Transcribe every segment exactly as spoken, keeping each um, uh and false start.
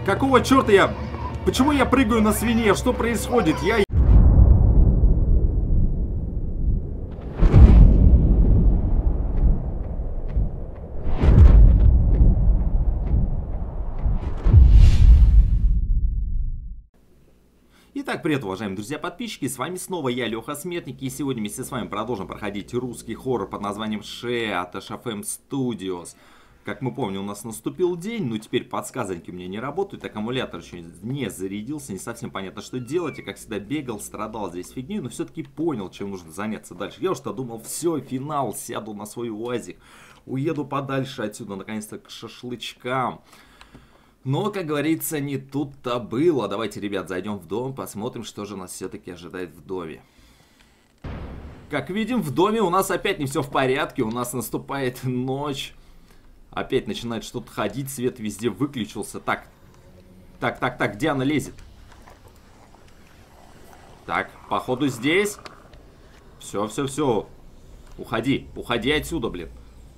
Какого черта я... Почему я прыгаю на свинье? Что происходит? Я... Итак, привет, уважаемые друзья-подписчики, с вами снова я, Леха Смертник, и сегодня вместе с вами продолжим проходить русский хоррор под названием She от эйч эф эм Studios. Как мы помним, у нас наступил день, но теперь подсказанки у меня не работают, аккумулятор еще не зарядился, не совсем понятно, что делать. Я, как всегда, бегал, страдал здесь фигней, но все-таки понял, чем нужно заняться дальше. Я уж-то думал, все, финал, сяду на свой УАЗик, уеду подальше отсюда, наконец-то, к шашлычкам. Но, как говорится, не тут-то было. Давайте, ребят, зайдем в дом, посмотрим, что же нас все-таки ожидает в доме. Как видим, в доме у нас опять не все в порядке, у нас наступает ночь. Опять начинает что-то ходить, свет везде выключился. Так, так, так, так, где она лезет? Так, походу здесь. Все, все, все. Уходи, уходи отсюда, блин.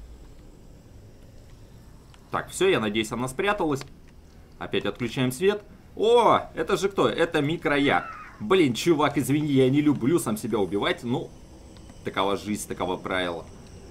Так, все, я надеюсь, она спряталась. Опять отключаем свет. О, это же кто? Это микро-я. Блин, чувак, извини, я не люблю сам себя убивать. Ну, такова жизнь, таково правило.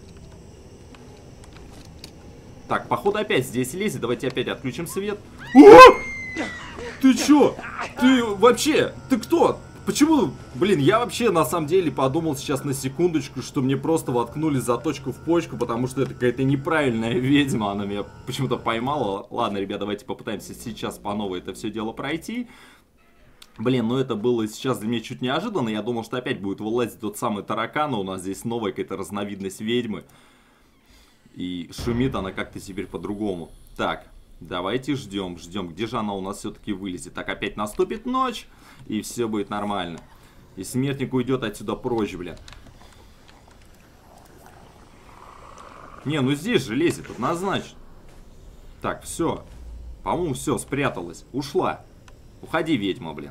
Так, походу опять здесь лезет. Давайте опять отключим свет. О! Ты чё? Ты вообще? Ты кто? Почему? Блин, я вообще на самом деле подумал сейчас на секундочку, что мне просто воткнули заточку в почку, потому что это какая-то неправильная ведьма. Она меня почему-то поймала. Ладно, ребят, давайте попытаемся сейчас по новой это все дело пройти. Блин, ну это было сейчас для меня чуть неожиданно. Я думал, что опять будет вылазить тот самый таракан. У нас здесь новая какая-то разновидность ведьмы. И шумит она как-то теперь по-другому. Так, давайте ждем, ждем. Где же она у нас все-таки вылезет? Так, опять наступит ночь. И все будет нормально. И смертник уйдет отсюда прочь, блин. Не, ну здесь же лезет, однозначно. Так, все. По-моему, все, спряталась. Ушла. Уходи, ведьма, блин.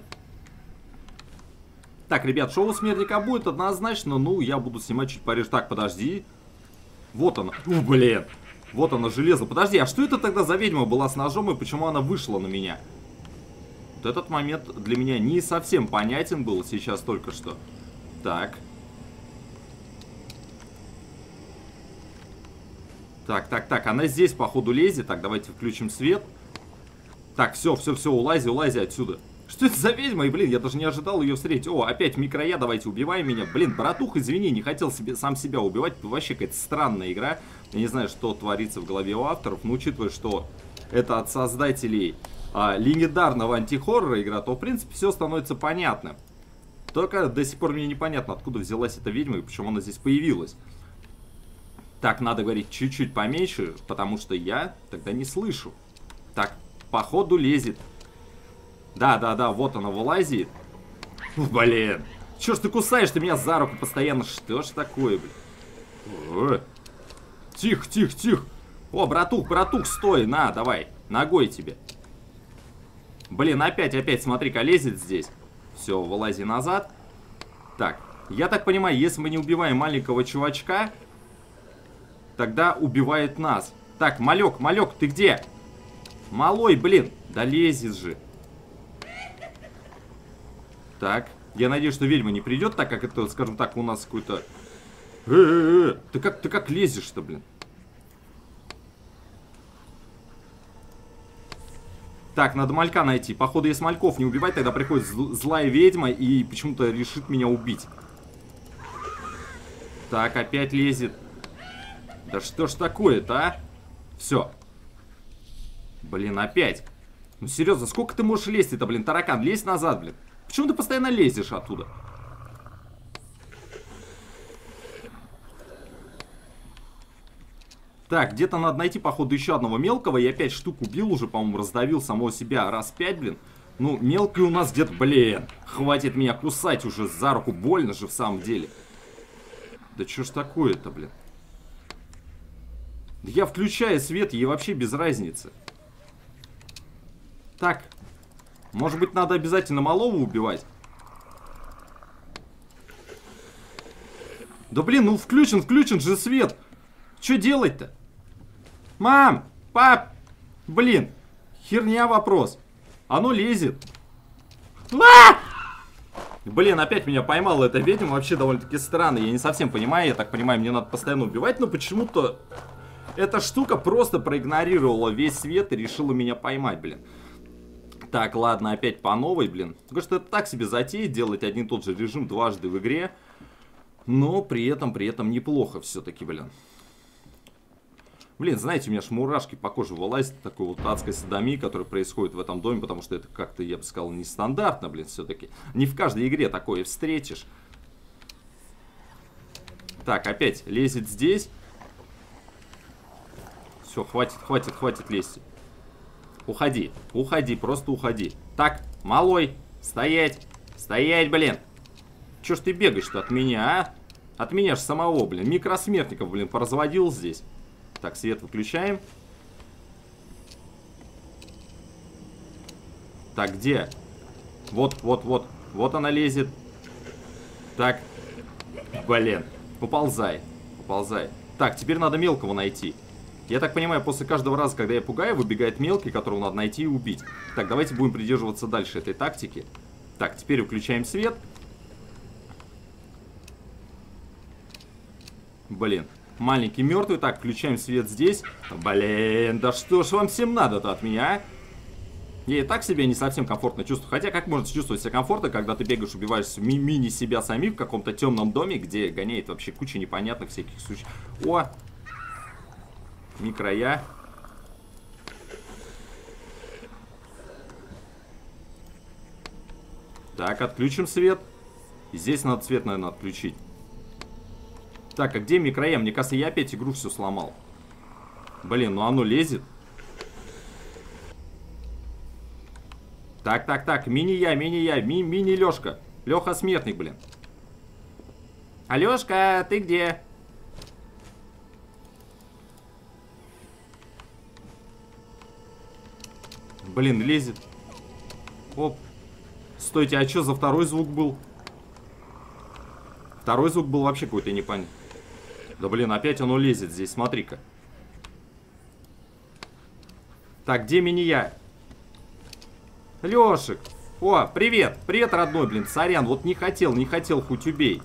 Так, ребят, шоу смертника будет однозначно. Ну, я буду снимать чуть пореже. Так, подожди. Вот она. У, блин. Вот она, железо. Подожди, а что это тогда за ведьма была с ножом и почему она вышла на меня? Вот этот момент для меня не совсем понятен был сейчас только что. Так. Так, так, так. Она здесь, походу, лезет. Так, давайте включим свет. Так, все, все, все. Улази, улази отсюда. Что это за ведьма? И, блин, я даже не ожидал ее встретить. О, опять микро-я. Давайте, убивай меня. Блин, братух, извини, не хотел себе, сам себя убивать. Вообще какая-то странная игра. Я не знаю, что творится в голове у авторов. Но учитывая, что это от создателей... А, легендарного антихоррора игра, то в принципе все становится понятным. Только до сих пор мне непонятно, откуда взялась эта ведьма и почему она здесь появилась. Так, надо говорить чуть-чуть поменьше, потому что я тогда не слышу. Так, походу лезет. Да-да-да, вот она вылазит. Блин, чё ж ты кусаешь, ты меня за руку постоянно? Что ж такое, блин? Тихо, тихо, тихо. О, братух, братух, стой, на, давай, ногой тебе. Блин, опять, опять, смотри-ка, лезет здесь. Все, вылази назад. Так, я так понимаю, если мы не убиваем маленького чувачка, тогда убивает нас. Так, малек, малек, ты где? Малой, блин, да лезет же. Так, я надеюсь, что ведьма не придет, так как это, скажем так, у нас какой-то... Э-э-э, ты как, ты как лезешь-то, блин? Так, надо малька найти. Походу, если мальков не убивать, тогда приходит зл злая ведьма и почему-то решит меня убить. Так, опять лезет. Да что ж такое-то, а? Все. Блин, опять. Ну, серьезно, сколько ты можешь лезть это, блин, таракан? Лезь назад, блин. Почему ты постоянно лезешь оттуда? Так, где-то надо найти, походу, еще одного мелкого. Я пять штук убил уже, по-моему, раздавил самого себя раз пять, блин. Ну, мелкий у нас где-то, блин. Хватит меня кусать уже за руку. Больно же в самом деле. Да что ж такое-то, блин. Я включаю свет, ей вообще без разницы. Так. Может быть, надо обязательно малого убивать? Да блин, ну включен, включен же свет. Что делать-то? Мам! Пап! Блин! Херня вопрос. Оно лезет. А! Блин, опять меня поймала эта ведьма. Вообще довольно-таки странно. Я не совсем понимаю. Я так понимаю, мне надо постоянно убивать. Но почему-то эта штука просто проигнорировала весь свет и решила меня поймать, блин. Так, ладно, опять по новой, блин. Потому что это так себе затея, делать один и тот же режим дважды в игре. Но при этом, при этом неплохо все-таки, блин. Блин, знаете, у меня аж мурашки по коже вылазят. Такой вот адской садомии, которая происходит в этом доме. Потому что это как-то, я бы сказал, нестандартно, блин, все-таки. Не в каждой игре такое встретишь. Так, опять лезет здесь. Все, хватит, хватит, хватит лезть. Уходи, уходи, просто уходи. Так, малой, стоять, стоять, блин. Че ж ты бегаешь-то от меня, а? От меня ж самого, блин. Микросмертников, блин, поразводил здесь. Так, свет выключаем. Так, где? Вот, вот, вот. Вот она лезет. Так. Блин. Поползай. Поползай. Так, теперь надо мелкого найти. Я так понимаю, после каждого раза, когда я пугаю, выбегает мелкий, которого надо найти и убить. Так, давайте будем придерживаться дальше этой тактики. Так, теперь выключаем свет. Блин. Маленький мертвый. Так, включаем свет здесь. Блин, да что ж вам всем надо-то от меня, а? Я и так себя не совсем комфортно чувствую. Хотя, как можно чувствовать себя комфортно, когда ты бегаешь, убиваешь ми мини себя самих в каком-то темном доме, где гоняет вообще куча непонятных всяких существ. О! Микроя. Так, отключим свет. И здесь надо свет, наверное, отключить. Так, а где микроя? Мне кажется, я опять игру все сломал. Блин, ну оно лезет. Так, так, так, мини-я, мини-я, ми мини-Лёшка. Лёха смертник, блин. Алёшка, ты где? Блин, лезет. Оп. Стойте, а что за второй звук был? Второй звук был вообще какой-то непонятный. Да блин, опять оно лезет здесь, смотри-ка. Так, где мини-я? Лешик. О, привет. Привет, родной, блин. Сорян, вот не хотел, не хотел, хоть убей.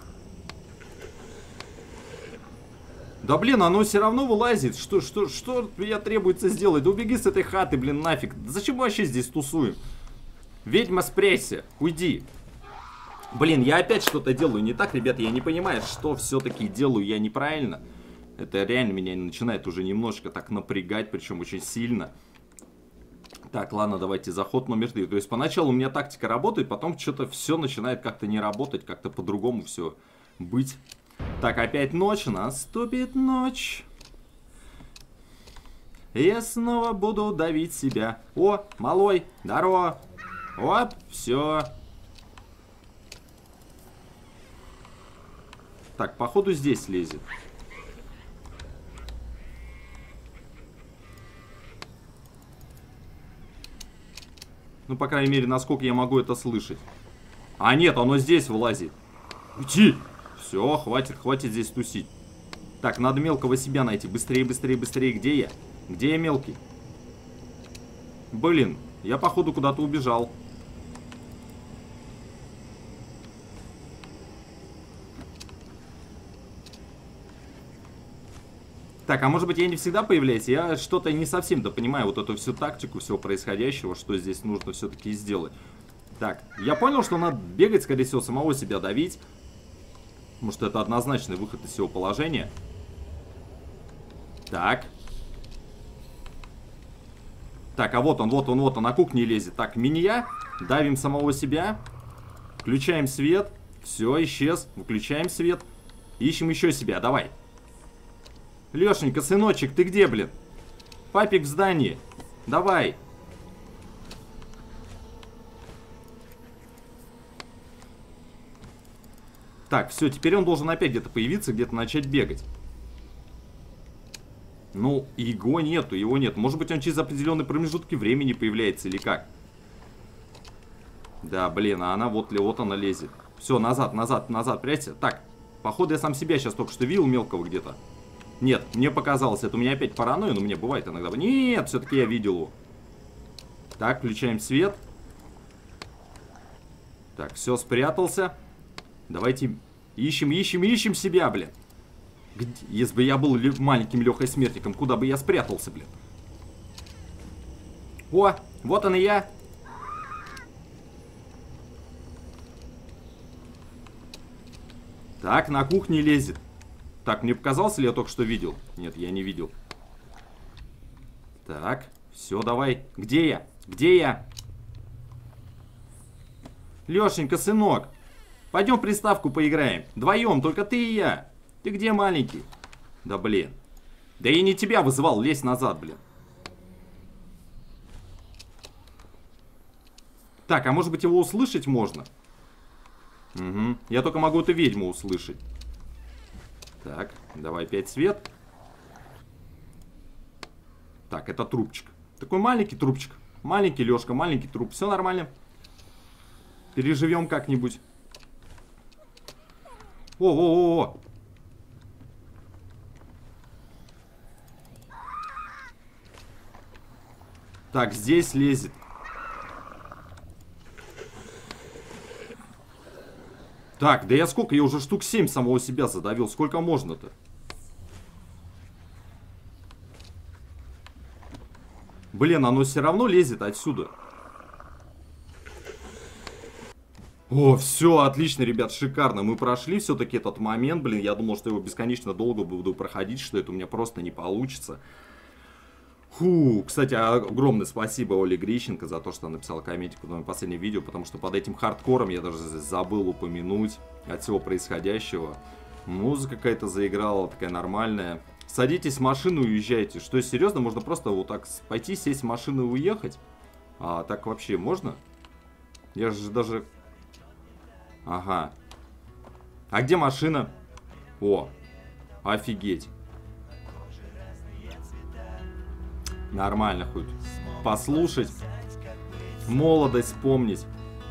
Да блин, оно все равно вылазит. Что, что, что мне требуется сделать? Да убеги с этой хаты, блин, нафиг. Зачем мы вообще здесь тусуем? Ведьма, спрячься, уйди. Блин, я опять что-то делаю не так, ребята. Я не понимаю, что все-таки делаю я неправильно. Это реально меня начинает уже немножечко так напрягать, причем очень сильно. Так, ладно, давайте заход номер три. То есть поначалу у меня тактика работает, потом что-то все начинает как-то не работать, как-то по-другому все быть. Так, опять ночь, наступит ночь. Я снова буду давить себя. О, малой, здорово. Оп, все. Так, походу здесь лезет. Ну, по крайней мере, насколько я могу это слышать. А нет, оно здесь вылазит. Уйти! Все, хватит, хватит здесь тусить. Так, надо мелкого себя найти. Быстрее, быстрее, быстрее. Где я? Где я мелкий? Блин, я, походу, куда-то убежал. Так, а может быть я не всегда появляюсь? Я что-то не совсем-то понимаю вот эту всю тактику всего происходящего, что здесь нужно все-таки сделать. Так, я понял, что надо бегать, скорее всего, самого себя давить. Потому что это однозначный выход из всего положения. Так. Так, а вот он, вот он, вот он, на кухне лезет. Так, мини-я, давим самого себя. Включаем свет. Все, исчез. Выключаем свет. Ищем еще себя, давай. Лешенька, сыночек, ты где, блин? Папик в здании. Давай. Так, все, теперь он должен опять где-то появиться, где-то начать бегать. Ну, его нету, его нет. Может быть, он через определенные промежутки времени появляется или как? Да, блин, а она вот, вот она лезет. Все, назад, назад, назад, прячься. Так, походу я сам себя сейчас только что видел мелкого где-то. Нет, мне показалось, это у меня опять паранойя, но мне бывает иногда. Нет, все-таки я видел его. Так, включаем свет. Так, все, спрятался. Давайте ищем, ищем, ищем себя, блин. Где? Если бы я был маленьким Лехой Смертником, куда бы я спрятался, блин? О, вот он и я. Так, на кухне лезет. Так, мне показался ли я только что видел? Нет, я не видел. Так, все, давай. Где я? Где я? Лешенька, сынок, пойдем в приставку поиграем. Вдвоем, только ты и я. Ты где, маленький? Да блин. Да я не тебя вызывал, лезь назад, блин. Так, а может быть его услышать можно? Угу. Я только могу эту ведьму услышать. Так, давай опять свет. Так, это трубчик. Такой маленький трубчик. Маленький, Лешка, маленький труп. Все нормально. Переживем как-нибудь. О-о-о-о. Так, здесь лезет. Так, да я сколько? Я уже штук семь самого себя задавил. Сколько можно-то? Блин, оно все равно лезет отсюда. О, все, отлично, ребят, шикарно. Мы прошли все-таки этот момент. Блин, я думал, что его бесконечно долго буду проходить, что это у меня просто не получится. Фу, кстати, огромное спасибо Оле Грищенко за то, что она написала комментик под моим последним видео, потому что под этим хардкором я даже забыл упомянуть от всего происходящего. Музыка какая-то заиграла, такая нормальная. Садитесь в машину и уезжайте. Что, серьезно, можно просто вот так пойти, сесть в машину и уехать? А так вообще можно? Я же даже... Ага. А где машина? О, офигеть. Нормально хоть послушать, молодость вспомнить.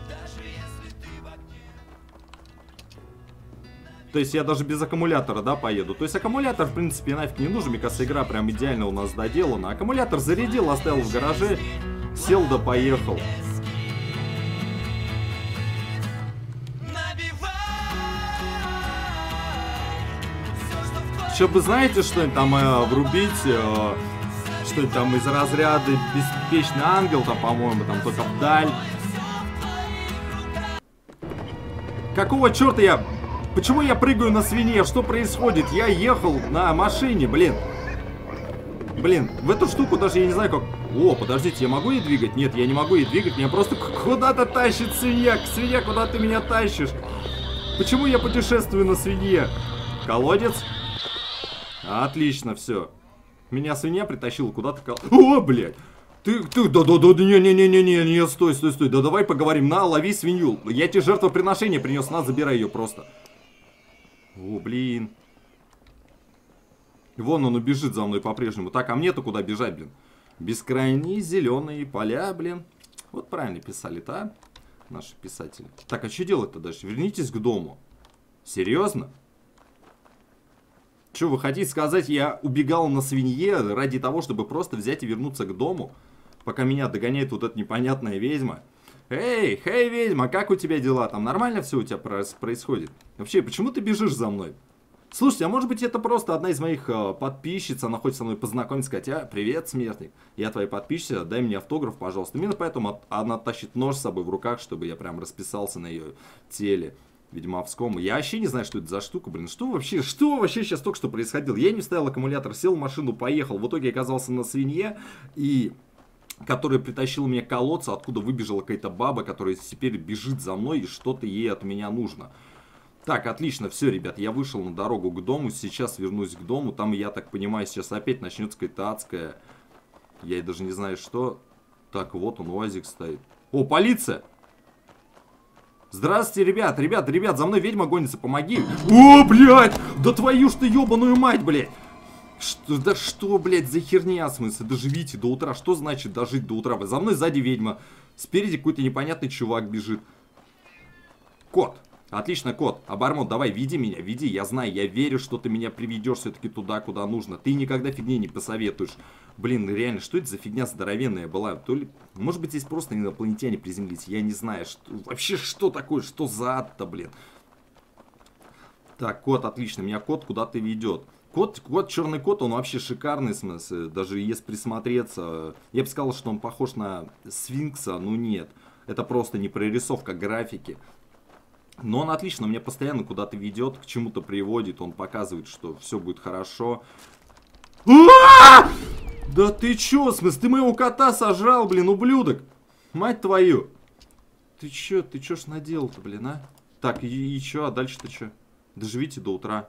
То есть я даже без аккумулятора, да, поеду. То есть аккумулятор, в принципе, нафиг не нужен. Мне кажется, игра прям идеально у нас доделана. Аккумулятор зарядил, оставил в гараже, сел да поехал. Еще бы, знаете, что-нибудь там э, врубить... Э, Что это там из разряда беспечный ангел, там, по-моему, там только вдаль. Какого черта я... Почему я прыгаю на свинье? Что происходит? Я ехал на машине, блин. Блин, в эту штуку даже я не знаю как... О, подождите, я могу ее двигать? Нет, я не могу ее двигать. Меня просто куда-то тащит свинья. Свинья, куда ты меня тащишь? Почему я путешествую на свинье? Колодец? Отлично, все. Меня свинья притащила куда-то... Кол... О, блядь! Ты, ты, да-да-да, не-не-не-не-не, не, стой, стой, стой. Да давай поговорим. На, лови свинью. Я тебе жертвоприношение принес, на, забирай ее просто. О, блин. Вон он убежит за мной по-прежнему. Так, а мне-то куда бежать, блин? Бескрайние зеленые поля, блин. Вот правильно писали-то, а? Наши писатели. Так, а что делать-то дальше? Вернитесь к дому. Серьезно? Что, вы хотите сказать, я убегал на свинье ради того, чтобы просто взять и вернуться к дому, пока меня догоняет вот эта непонятная ведьма? Эй, хей, ведьма, как у тебя дела? Там нормально все у тебя происходит? Вообще, почему ты бежишь за мной? Слушайте, а может быть это просто одна из моих э, подписчиц, она хочет со мной познакомиться, сказать, а, привет, смертник, я твоя подписчица, дай мне автограф, пожалуйста. Именно поэтому от, она тащит нож с собой в руках, чтобы я прям расписался на ее теле. Ведьмовскому. Я вообще не знаю, что это за штука, блин. Что вообще, что вообще сейчас только что происходило? Я не вставил аккумулятор, сел в машину, поехал. В итоге оказался на свинье, и которая притащила меня к колодцу, откуда выбежала какая-то баба, которая теперь бежит за мной, и что-то ей от меня нужно. Так, отлично, все, ребят, я вышел на дорогу к дому, сейчас вернусь к дому. Там, я так понимаю, сейчас опять начнется какая-то адская... Я и даже не знаю, что. Так, вот он, УАЗик стоит. О, полиция! Здравствуйте, ребят, ребят, ребят, за мной ведьма гонится, помоги. О, блядь, да твою ж ты ебаную мать, блядь. Что, да что, блядь, за херня, в смысле, доживите до утра. Что значит дожить до утра? За мной сзади ведьма, спереди какой-то непонятный чувак бежит. Кот, Отлично, кот. Обормот, давай, веди меня, веди. Я знаю, я верю, что ты меня приведешь все-таки туда, куда нужно. Ты никогда фигни не посоветуешь. Блин, реально, что это за фигня здоровенная была? То ли, может быть, здесь просто инопланетяне приземлились. Я не знаю, что, вообще что такое, что за ад-то, блин. Так, кот, отлично. Меня кот куда-то ведет. Кот, кот, черный кот, он вообще шикарный, в смысле. Даже если присмотреться, я бы сказал, что он похож на сфинкса, но нет. Это просто не прорисовка графики. Но он отлично, меня постоянно куда-то ведет, к чему-то приводит, он показывает, что все будет хорошо. Да ты чё, в смысле, ты моего кота сожрал, блин, ублюдок. Мать твою. Ты чё, ты чё ж наделал-то, блин, а? Так, и, и чё, а дальше-то чё? Доживите до утра.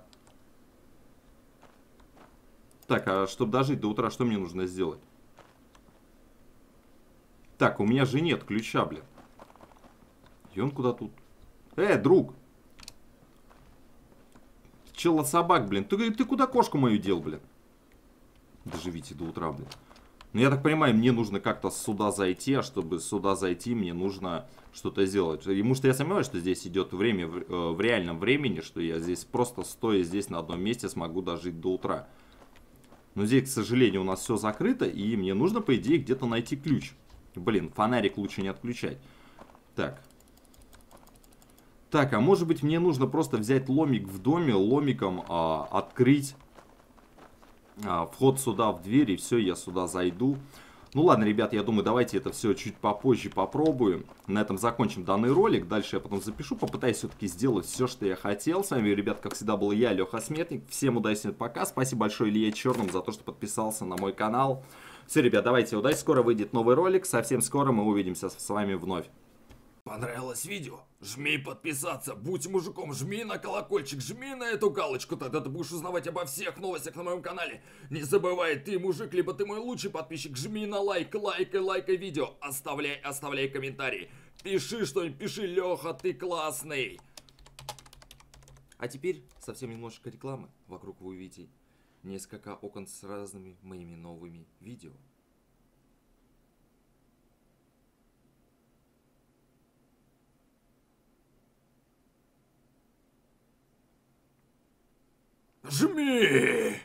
Так, а чтобы дожить до утра, что мне нужно сделать? Так, у меня же нет ключа, блин. И он куда тут? Э, друг! Чела собак, блин. Ты, ты куда кошку мою дел, блин? Доживите до утра, блин. Ну, я так понимаю, мне нужно как-то сюда зайти, а чтобы сюда зайти, мне нужно что-то сделать. Потому что я сомневаюсь, что здесь идет время в, э, в реальном времени, что я здесь просто стоя здесь на одном месте смогу дожить до утра. Но здесь, к сожалению, у нас все закрыто, и мне нужно, по идее, где-то найти ключ. Блин, фонарик лучше не отключать. Так. Так, а может быть мне нужно просто взять ломик в доме, ломиком а, открыть а, вход сюда в дверь, и все, я сюда зайду. Ну ладно, ребят, я думаю, давайте это все чуть попозже попробуем. На этом закончим данный ролик. Дальше я потом запишу, попытаюсь все-таки сделать все, что я хотел. С вами, ребят, как всегда, был я, Леха Сметник. Всем удачи, пока. Спасибо большое Илье Черному за то, что подписался на мой канал. Все, ребят, давайте, удачи. Скоро выйдет новый ролик. Совсем скоро мы увидимся с вами вновь. Понравилось видео? Жми подписаться, будь мужиком, жми на колокольчик, жми на эту галочку, тогда ты будешь узнавать обо всех новостях на моем канале. Не забывай, ты мужик, либо ты мой лучший подписчик, жми на лайк, лайкай, лайкай видео, оставляй, оставляй комментарии. Пиши что-нибудь, пиши, Леха, ты классный. А теперь совсем немножечко рекламы. Вокруг вы увидите несколько окон с разными моими новыми видео. Жми!